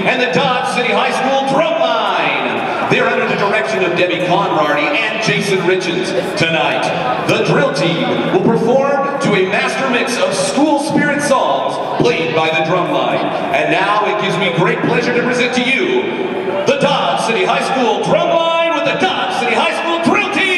and the Dodge City High School Drumline. They're under the direction of Debbie Conrarty and Jason Richens. Tonight, the drill team will perform to a master mix of school spirit songs played by the Drumline. And now it gives me great pleasure to present to you the Dodge City High School Drumline with the Dodge City High School Drill Team.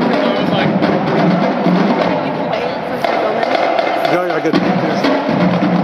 Yeah, I get